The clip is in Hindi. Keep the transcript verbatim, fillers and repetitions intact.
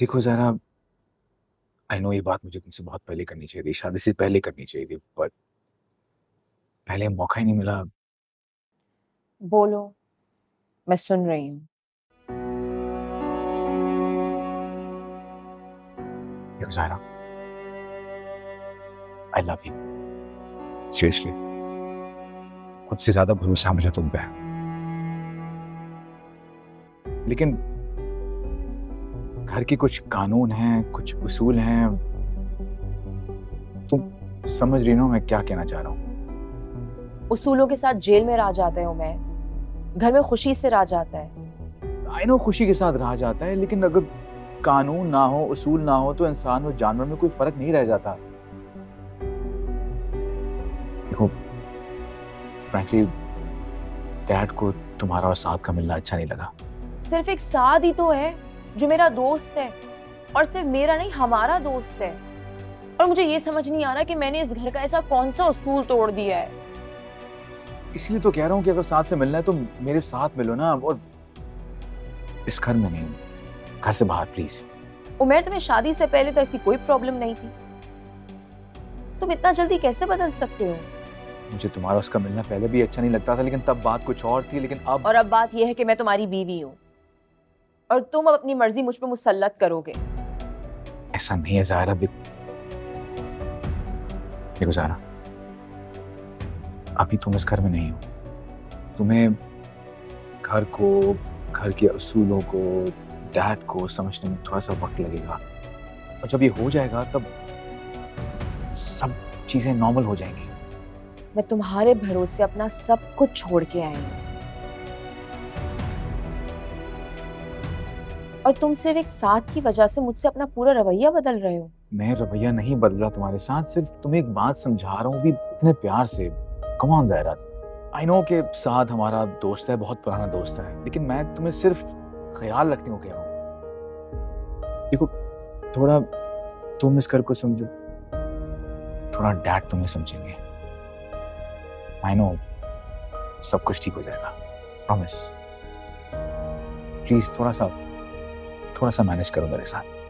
देखो ज़रा, आई नो ये बात मुझे तुमसे बहुत पहले करनी चाहिए थी, शादी से पहले करनी चाहिए थी, बट पहले मौका ही नहीं मिला। बोलो, मैं सुन रही हूँ। देखो Zara, I love you seriously. खुद से ज्यादा भरोसा है मुझे तुम पे, लेकिन घर के कुछ कानून हैं, कुछ उसूल हैं। तुम समझ रही हो मैं क्या कहना चाह रहा हूँ? उसूलों के साथ जेल में रह जाते हो, मैं घर में खुशी से रह जाता है। आई नो खुशी के साथ रहा जाता है, लेकिन अगर कानून ना हो, उसूल ना हो, तो इंसान और जानवर में कोई फर्क नहीं रह जाता। देखो, फ्रैंकली डैड को तुम्हारा और साथ का मिलना अच्छा नहीं लगा। सिर्फ एक साथ ही तो है जो मेरा दोस्त है, और सिर्फ मेरा नहीं, हमारा दोस्त है। और मुझे ये समझ नहीं आ रहा कि मैंने इस घर का ऐसा कौन सा उसूल तोड़ दिया है। इसलिए तो कह रहा हूँ कि अगर साथ से मिलना है तो मेरे साथ मिलो ना, और इस घर में नहीं, घर से बाहर प्लीज। उमर, तुम्हें शादी से पहले तो ऐसी कोई प्रॉब्लम नहीं थी, तुम इतना जल्दी कैसे बदल सकते हो? मुझे तुम्हारा उसका मिलना पहले भी अच्छा नहीं लगता था, लेकिन तब बात कुछ और थी, लेकिन अब और अब बात यह है कि मैं तुम्हारी बीवी हूँ और तुम अब अपनी मर्जी मुझ पर मुसल्लत करोगे। ऐसा नहीं है ज़ाहिरा। देखो ज़ाहिरा, अभी तुम इस घर में नहीं हो। तुम्हें घर को, घर के असूलों को, डैड को समझने में थोड़ा सा वक्त लगेगा, और जब ये हो जाएगा तब सब चीजें नॉर्मल हो जाएंगी। मैं तुम्हारे भरोसे अपना सब कुछ छोड़ के आई हूँ, और तुम सिर्फ एक साथ की वजह से मुझसे अपना पूरा रवैया बदल रहे हो। मैं रवैया नहीं बदला तुम्हारे साथ, सिर्फ तुम्हें एक बात समझा रहा हूँ भी इतने प्यार से। Come on Zahira, I know कि साथ हमारा दोस्त है, बहुत पुराना दोस्त है, लेकिन मैं तुम्हें सिर्फ ख्याल रखने को कह रहा हूँ। देखो, थोड़ा तुम इस घर को समझो, थोड़ा डैड तुम्हें समझेंगे। आई नो सब कुछ ठीक हो जाएगा, प्रॉमिस। प्लीज थोड़ा सा थोड़ा सा मैनेज करो मेरे साथ।